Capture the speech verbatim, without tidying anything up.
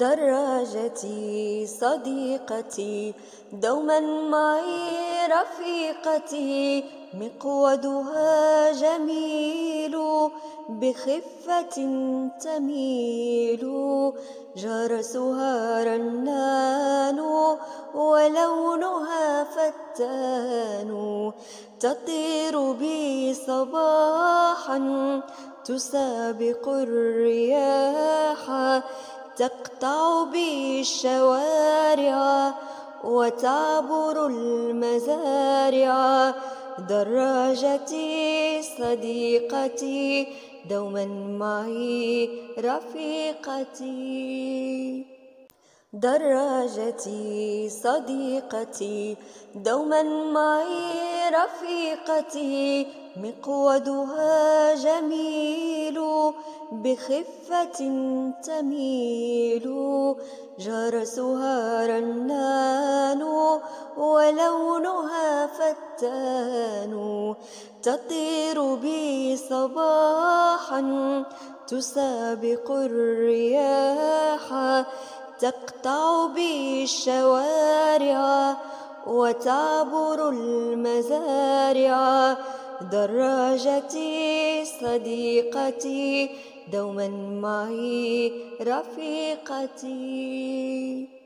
دراجتي صديقتي دوما معي رفيقتي، مقودها جميل بخفة تميل، جرسها رنان ولونها فتان، تطير بي صباحا تسابق الرياح، تقطع بي الشوارع وتعبر المزارع. دراجتي صديقتي دوما معي رفيقتي. دراجتي صديقتي دوما معي رفيقتي، مقودها جميل بخفة تميل، جرسها رنان ولونها فتان، تطير بي صباحا تسابق الرياح، تقطع بي الشوارع وتعبر المزارع. دراجتي صديقتي دوما معي رفيقتي.